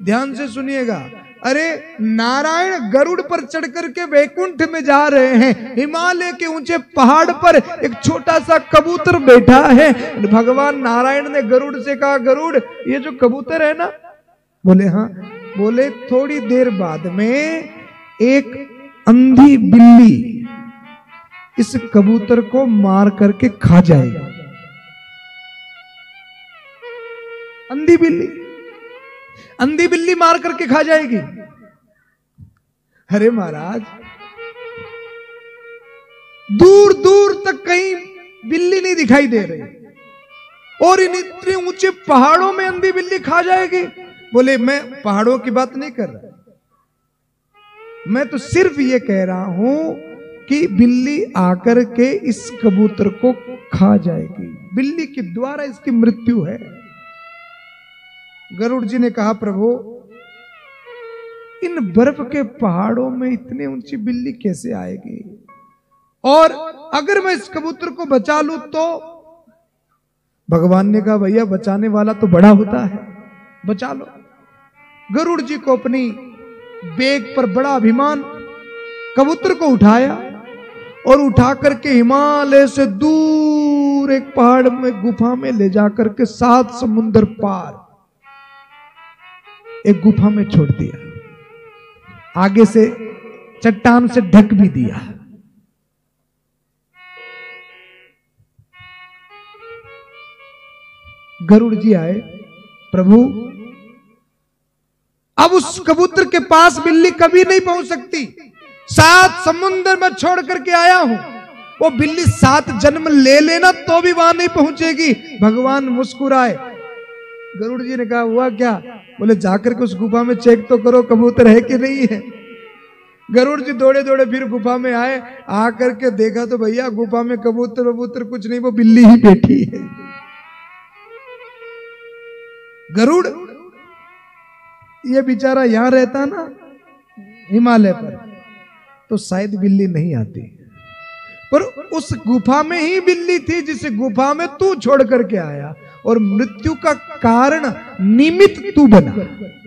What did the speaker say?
ध्यान से सुनिएगा। अरे नारायण गरुड़ पर चढ़ करके वैकुंठ में जा रहे हैं, हिमालय के ऊंचे पहाड़ पर एक छोटा सा कबूतर बैठा है। भगवान नारायण ने गरुड़ से कहा, गरुड़ ये जो कबूतर है ना? बोले हाँ। बोले थोड़ी देर बाद में एक अंधी बिल्ली इस कबूतर को मार करके खा जाएगी। अंधी बिल्ली मार करके खा जाएगी। अरे महाराज, दूर दूर तक कहीं बिल्ली नहीं दिखाई दे रही, और इन इतने ऊंचे पहाड़ों में अंधी बिल्ली खा जाएगी। बोले मैं पहाड़ों की बात नहीं कर रहा, मैं तो सिर्फ ये कह रहा हूं कि बिल्ली आकर के इस कबूतर को खा जाएगी, बिल्ली के द्वारा इसकी मृत्यु है। गरुड़ जी ने कहा, प्रभु इन बर्फ के पहाड़ों में इतनी ऊंची बिल्ली कैसे आएगी, और अगर मैं इस कबूतर को बचा लूं तो? भगवान ने कहा, भैया बचाने वाला तो बड़ा होता है, बचा लो। गरुड़ जी को अपनी बेग पर बड़ा अभिमान, कबूतर को उठाया और उठा करके हिमालय से दूर एक पहाड़ में गुफा में ले जाकर के 7 समुंदर पार एक गुफा में छोड़ दिया, आगे से चट्टान से ढक भी दिया। गरुड़ जी आए, प्रभु अब उस कबूतर के पास बिल्ली कभी नहीं पहुंच सकती, 7 समुंदर में छोड़ करके आया हूं, वो बिल्ली 7 जन्म ले लेना तो भी वहां नहीं पहुंचेगी। भगवान मुस्कुराए। गरुड़ जी ने कहा, हुआ क्या? बोले जाकर के उस गुफा में चेक तो करो कबूतर है कि नहीं है। गरुड़ जी दौड़े दौड़े फिर गुफा में आए, आकर के देखा तो भैया गुफा में कबूतर वबूतर कुछ नहीं, वो बिल्ली ही बैठी है। गरुड़ ये बेचारा यहां रहता ना हिमालय पर तो शायद बिल्ली नहीं आती, पर उस गुफा में ही बिल्ली थी जिस गुफा में तू छोड़ करके आया, और मृत्यु का कारण निमित्त तू बना।